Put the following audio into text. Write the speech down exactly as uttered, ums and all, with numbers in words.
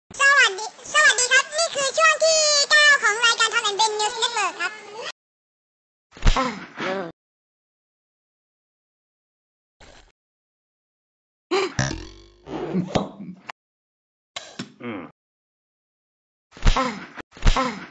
สวัสดีสวัสดีครับนี่คือช่วงที่เก้าของรายการทอมแอนด์เบนนิวส์เน็ตเวิร์กครับอืม